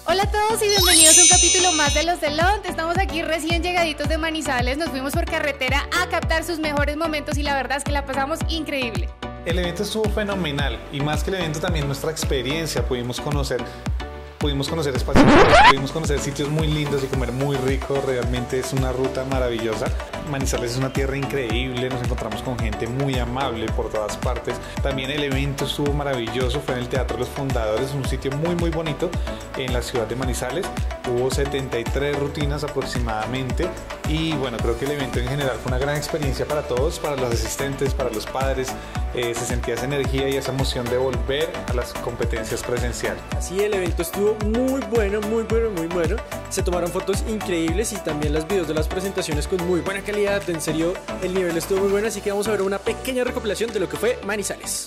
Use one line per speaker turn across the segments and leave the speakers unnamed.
Hola a todos y bienvenidos a un capítulo más de Los Delont. Estamos aquí recién llegaditos de Manizales, nos fuimos por carretera a captar sus mejores momentos y la verdad es que la pasamos increíble.
El evento estuvo fenomenal y más que el evento también nuestra experiencia, pudimos conocer espacios, pudimos conocer sitios muy lindos y comer muy rico, realmente es una ruta maravillosa. Manizales es una tierra increíble, nos encontramos con gente muy amable por todas partes. También el evento estuvo maravilloso, fue en el Teatro Los Fundadores, un sitio muy bonito en la ciudad de Manizales. Hubo 73 rutinas aproximadamente y bueno, creo que el evento en general fue una gran experiencia para todos, para los asistentes, para los padres. Se sentía esa energía y esa emoción de volver a las competencias presenciales.
Sí, el evento estuvo muy bueno. Se tomaron fotos increíbles y también los videos de las presentaciones con muy buena calidad. En serio, el nivel estuvo muy bueno, así que vamos a ver una pequeña recopilación de lo que fue Manizales.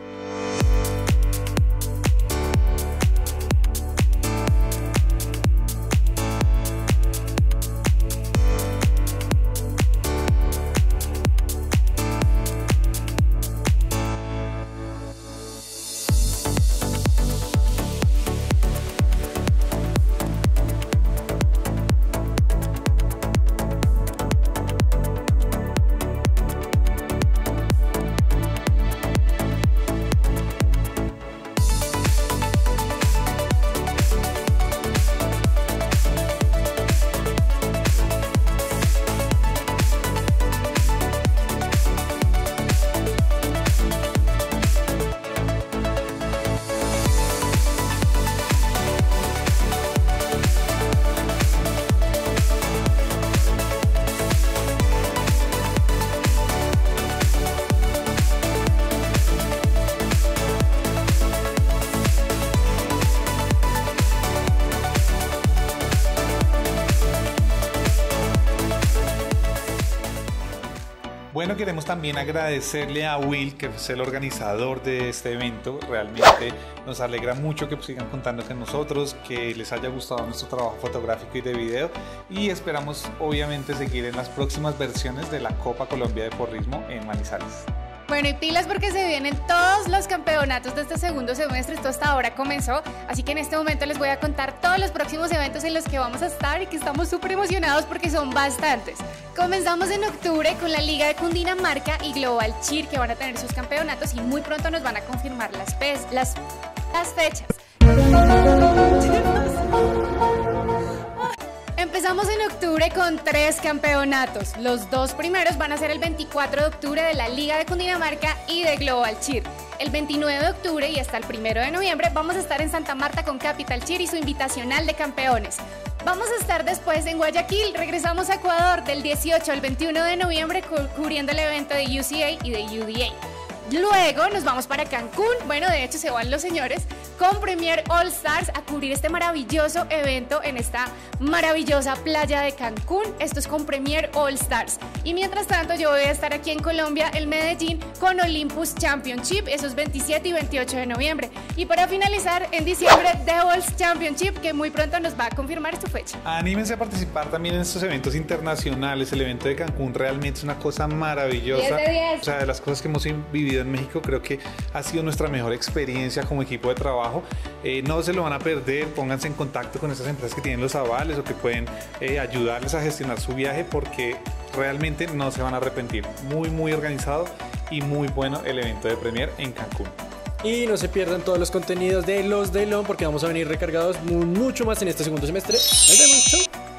Bueno, queremos también agradecerle a Will, que es el organizador de este evento. Realmente nos alegra mucho que sigan contando con nosotros, que les haya gustado nuestro trabajo fotográfico y de video y esperamos obviamente seguir en las próximas versiones de la Copa Colombia de Porrismo en Manizales.
Bueno, y pilas porque se vienen todos los campeonatos de este segundo semestre, esto hasta ahora comenzó, así que en este momento les voy a contar todos los próximos eventos en los que vamos a estar y que estamos súper emocionados porque son bastantes. Comenzamos en octubre con la Liga de Cundinamarca y Global Cheer, que van a tener sus campeonatos y muy pronto nos van a confirmar las fechas. Empezamos en octubre con 3 campeonatos. Los 2 primeros van a ser el 24 de octubre de la Liga de Cundinamarca y de Global Cheer. El 29 de octubre y hasta el 1 de noviembre vamos a estar en Santa Marta con Capital Cheer y su invitacional de campeones. Vamos a estar después en Guayaquil, regresamos a Ecuador del 18 al 21 de noviembre cubriendo el evento de UCA y de UDA. Luego nos vamos para Cancún, bueno, de hecho se van los señores, con Premier All Stars a cubrir este maravilloso evento en esta maravillosa playa de Cancún. Esto es con Premier All Stars. Y mientras tanto yo voy a estar aquí en Colombia, en Medellín, con Olympus Championship, eso es 27 y 28 de noviembre. Y para finalizar, en diciembre, Devils Championship, que muy pronto nos va a confirmar su fecha.
Anímense a participar también en estos eventos internacionales. El evento de Cancún realmente es una cosa maravillosa.
10 de 10.
O sea, de las cosas que hemos vivido en México, creo que ha sido nuestra mejor experiencia como equipo de trabajo. No se lo van a perder, pónganse en contacto con estas empresas que tienen los avales o que pueden ayudarles a gestionar su viaje porque realmente no se van a arrepentir. Muy organizado y muy bueno el evento de Premier en Cancún.
Y no se pierdan todos los contenidos de Los Delont porque vamos a venir recargados mucho más en este segundo semestre. Nos vemos, chau.